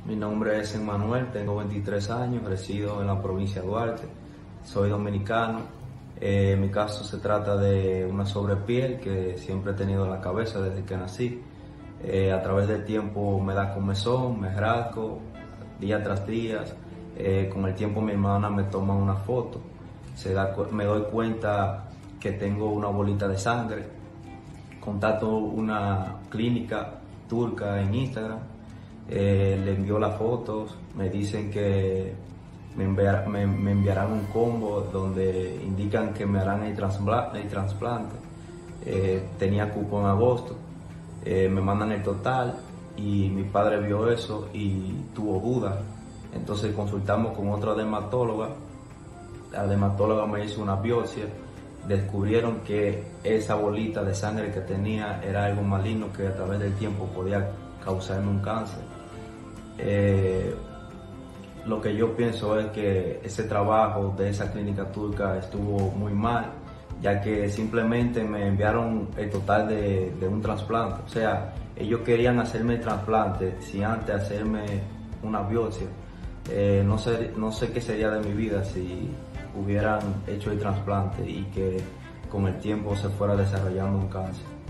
Mi nombre es Emmanuel, tengo 23 años, resido en la provincia de Duarte, soy dominicano. En mi caso se trata de una sobrepiel que siempre he tenido en la cabeza desde que nací. A través del tiempo me da comezón, me rasco día tras día. Con el tiempo mi hermana me toma una foto, me doy cuenta que tengo una bolita de sangre. Contacto una clínica turca en Instagram, le envío las fotos, me dicen que me enviarán un combo donde indican que me harán el trasplante. Tenía cupo en agosto, me mandan el total y mi padre vio eso y tuvo dudas. Entonces consultamos con otra dermatóloga, la dermatóloga me hizo una biopsia. Descubrieron que esa bolita de sangre que tenía era algo maligno que a través del tiempo podía causarme un cáncer. Lo que yo pienso es que ese trabajo de esa clínica turca estuvo muy mal, ya que simplemente me enviaron el total de un trasplante. O sea, ellos querían hacerme el trasplante sin antes hacerme una biopsia. No sé qué sería de mi vida si hubieran hecho el trasplante y que con el tiempo se fuera desarrollando un cáncer.